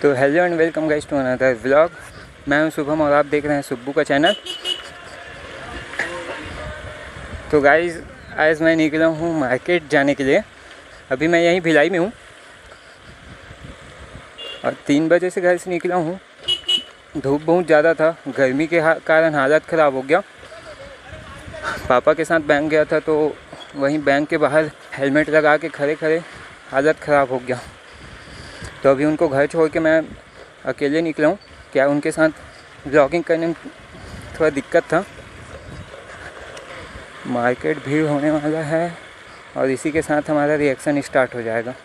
तो hello and welcome guys to another vlog. मैं हूं शुभम और आप देख रहे हैं सुब्बू का चैनल। तो गाइस आज मैं निकला हूं मार्केट जाने के लिए। अभी मैं यहीं भिलाई में हूं और 3 बजे से घर से निकला हूं। धूप बहुत ज़्यादा था, गर्मी के कारण हालत ख़राब हो गया। पापा के साथ बैंक गया था तो वहीं बैंक के बाहर हेलमेट लगा के खड़े खड़े हालत ख़राब हो गया। तो अभी उनको घर छोड़ के मैं अकेले निकला हूँ। क्या उनके साथ ब्लॉगिंग करने में थोड़ा दिक्कत था। मार्केट भीड़ होने वाला है और इसी के साथ हमारा रिएक्शन स्टार्ट हो जाएगा।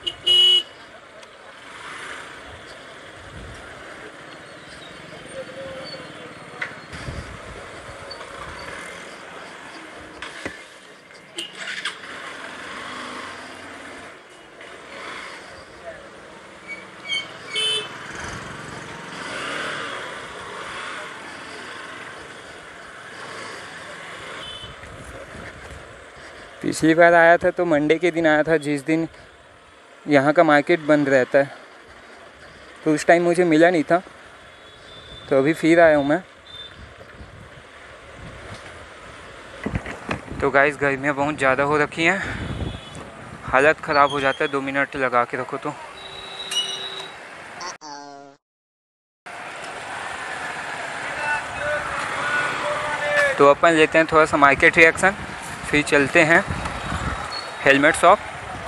पिछली बार आया था तो मंडे के दिन आया था, जिस दिन यहाँ का मार्केट बंद रहता है, तो उस टाइम मुझे मिला नहीं था। तो अभी फिर आया हूँ मैं। तो गाइस गर्मियाँ बहुत ज़्यादा हो रखी हैं, हालत ख़राब हो जाता है 2 मिनट लगा के रखो तो अपन लेते हैं थोड़ा सा मार्केट रिएक्शन, फिर चलते हैं हेलमेट शॉप।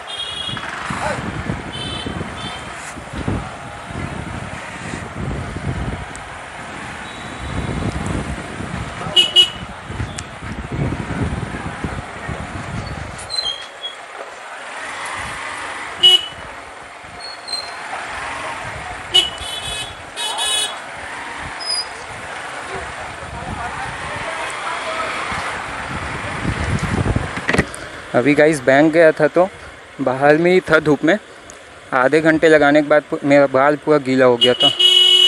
अभी गाइस बैंक गया था तो बाहर में ही था धूप में। आधे घंटे लगाने के बाद मेरा बाल पूरा गीला हो गया था।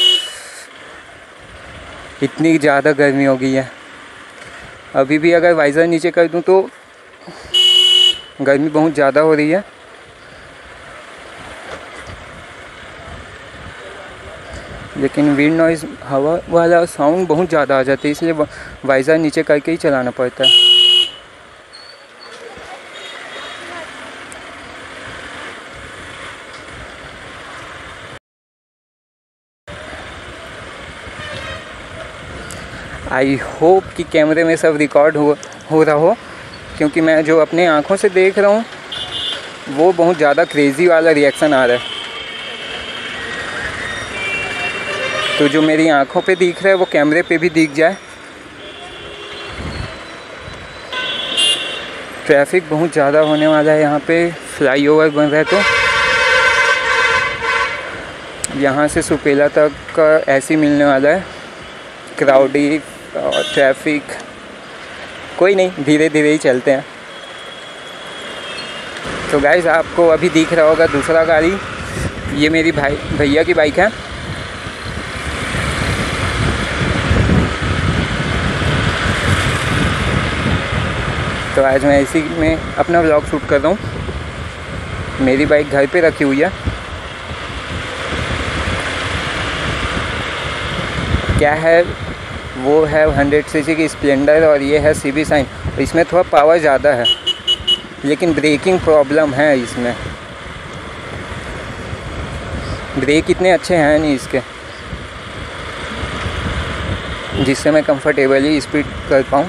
इतनी ज़्यादा गर्मी हो गई है। अभी भी अगर वाइज़र नीचे कर दूं तो गर्मी बहुत ज़्यादा हो रही है। लेकिन विंड नॉइज़ हवा वाला साउंड बहुत ज़्यादा आ जाता है, इसलिए वाइज़र नीचे करके ही चलाना पड़ता है। आई होप कि कैमरे में सब रिकॉर्ड हो रहा हो, क्योंकि मैं जो अपने आँखों से देख रहा हूँ वो बहुत ज़्यादा क्रेज़ी वाला रिएक्शन आ रहा है। तो जो मेरी आँखों पे दिख रहा है वो कैमरे पे भी दिख जाए। ट्रैफिक बहुत ज़्यादा होने वाला है यहाँ पे, फ्लाईओवर बन रहा है तो यहाँ से सुपेला तक का ऐसे मिलने वाला है। क्राउडी और ट्रैफिक कोई नहीं, धीरे धीरे ही चलते हैं। तो गाइस आपको अभी दिख रहा होगा दूसरा गाड़ी, ये मेरी भैया की बाइक है। तो आज मैं इसी में अपना व्लॉग शूट कर रहा हूँ। मेरी बाइक घर पे रखी हुई है। क्या है वो है 100 सीसी की स्प्लेंडर और ये है CB शाइन। इसमें थोड़ा पावर ज़्यादा है लेकिन ब्रेकिंग प्रॉब्लम है इसमें। ब्रेक इतने अच्छे हैं नहीं इसके, जिससे मैं कंफर्टेबली स्पीड कर पाऊँ।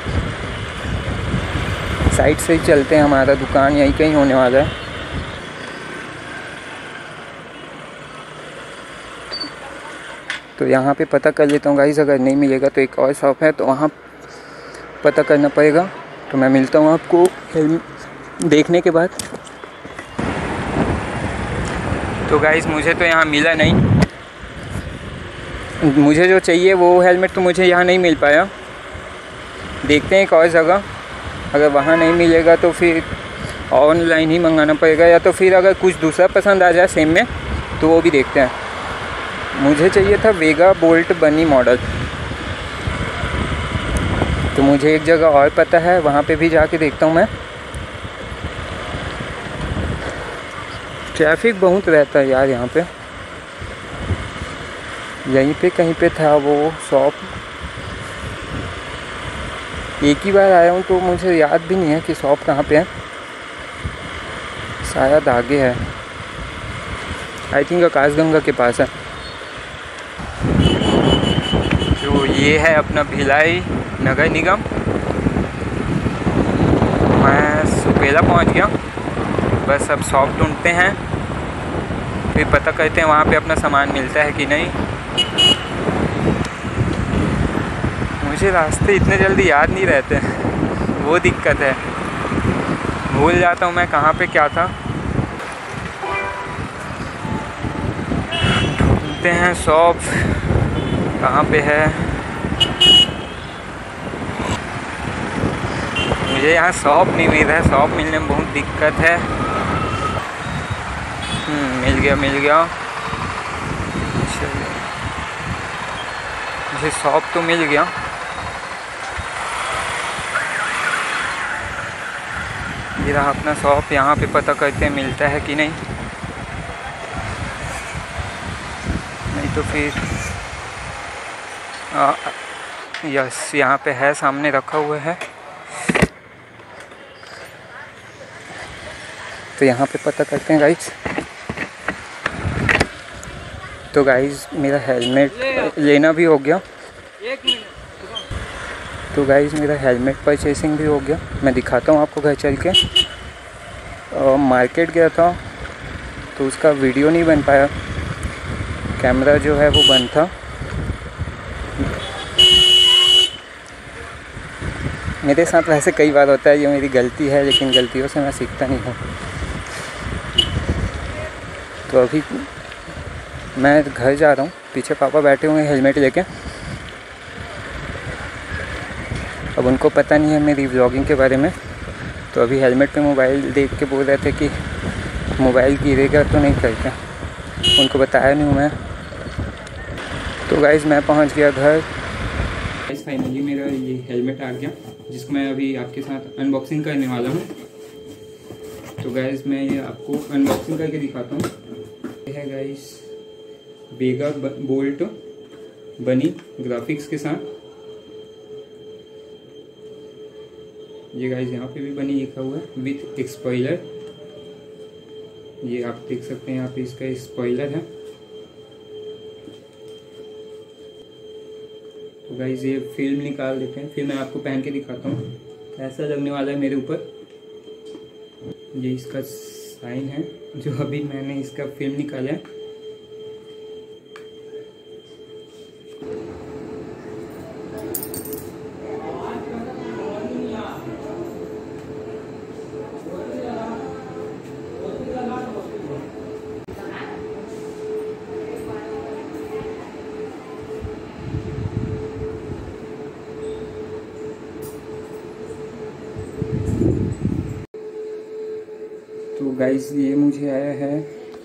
साइड से ही चलते हैं, हमारा दुकान यहीं कहीं होने वाला है। तो यहाँ पे पता कर लेता हूँ गाइस, अगर नहीं मिलेगा तो एक और शॉप है तो वहाँ पता करना पड़ेगा। तो मैं मिलता हूँ आपको देखने के बाद। तो गाइस मुझे तो यहाँ मिला नहीं, मुझे जो चाहिए वो हेलमेट तो मुझे यहाँ नहीं मिल पाया। देखते हैं एक और जगह, अगर वहाँ नहीं मिलेगा तो फिर ऑनलाइन ही मंगाना पड़ेगा, या तो फिर अगर कुछ दूसरा पसंद आ जाए सेम में तो वो भी देखते हैं। मुझे चाहिए था वेगा बोल्ट बनी मॉडल, तो मुझे एक जगह और पता है, वहाँ पे भी जाके देखता हूँ मैं। ट्रैफिक बहुत रहता है यार यहाँ पे। यहीं पे कहीं पे था वो शॉप। एक ही बार आया हूँ तो मुझे याद भी नहीं है कि शॉप कहाँ पे है, शायद आगे है, आई थिंक आकाशगंगा के पास है। तो ये है अपना भिलाई नगर निगम। मैं सुपेला पहुंच गया, बस अब शॉप ढूंढते हैं, फिर पता करते हैं वहाँ पे अपना सामान मिलता है कि नहीं। मुझे रास्ते इतने जल्दी याद नहीं रहते, वो दिक्कत है, भूल जाता हूँ मैं कहाँ पे क्या था। ढूंढते हैं शॉप कहाँ पे है। मुझे यहाँ शॉप नहीं मिल रहा है, शॉप मिलने में बहुत दिक्कत है। मिल गया चलिए, मुझे शॉप तो मिल गया। ये रहा अपना शॉप, यहाँ पे पता करते हैं मिलता है कि नहीं तो फिर यस यहाँ पे है, सामने रखा हुआ है, तो यहाँ पे पता करते हैं गाइस। तो गाइस मेरा हेलमेट लेना भी हो गया। तो गाइस मेरा हेलमेट परचेसिंग भी हो गया, मैं दिखाता हूँ आपको घर चल के। मार्केट गया था तो उसका वीडियो नहीं बन पाया, कैमरा जो है वो बंद था। मेरे साथ वैसे कई बार होता है, ये मेरी गलती है, लेकिन गलतियों से मैं सीखता नहीं हूँ। तो अभी मैं घर जा रहा हूँ, पीछे पापा बैठे हुए हैं हेलमेट लेके। अब उनको पता नहीं है मेरी व्लॉगिंग के बारे में, तो अभी हेलमेट पे मोबाइल देख के बोल रहे थे कि मोबाइल गिरेगा तो नहीं करके, उनको बताया नहीं हूँ मैं। तो गाइस मैं पहुँच गया घर। गाइस फाइनली मेरा ये हेलमेट आ गया, जिसको मैं अभी आपके साथ अनबॉक्सिंग करने वाला हूँ। तो गाइस मैं ये आपको अनबॉक्सिंग करके दिखाता हूँ। ये है guys Vega Bolt Bunny graphics के साथ। ये गाइस यहाँ पे भी बनी लिखा हुआ है विथ स्पॉइलर। ये आप देख सकते हैं यहाँ पे इसका स्पॉइलर है। तो गाइस ये फिल्म निकाल देते हैं, फिर मैं आपको पहन के दिखाता हूँ कैसा लगने वाला है मेरे ऊपर। ये इसका साइन है, जो अभी मैंने इसका फिल्म निकाला है। तो गाइस ये मुझे आया है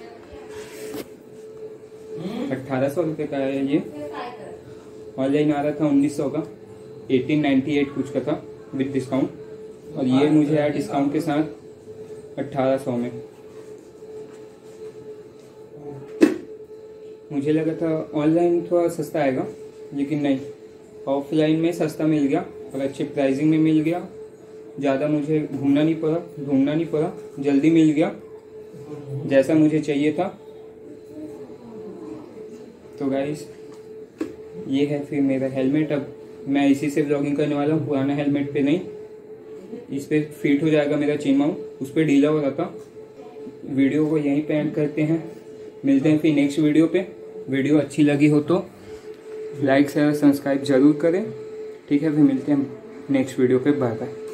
1800 रुपये का है। ये ऑनलाइन आ रहा था 1900 का, 1898 कुछ का था विद डिस्काउंट, और ये मुझे आया डिस्काउंट के साथ 1800 में। मुझे लगा था ऑनलाइन थोड़ा सस्ता आएगा, लेकिन नहीं, ऑफलाइन में सस्ता मिल गया और अच्छे प्राइसिंग में मिल गया। ज़्यादा मुझे घूमना नहीं पड़ा, ढूंढना नहीं पड़ा, जल्दी मिल गया जैसा मुझे चाहिए था। तो गाइस ये है फिर मेरा हेलमेट। अब मैं इसी से व्लॉगिंग करने वाला हूँ, पुराना हेलमेट पे नहीं। इस पे फिट हो जाएगा मेरा चेन माउंट, उस पर ढीला हो रहा था। वीडियो को यहीं पे एंड करते हैं, मिलते हैं फिर नेक्स्ट वीडियो पे। वीडियो अच्छी लगी हो तो लाइक शेयर सब्सक्राइब जरूर करें, ठीक है। फिर मिलते हैं नेक्स्ट वीडियो पे, बाय बाय।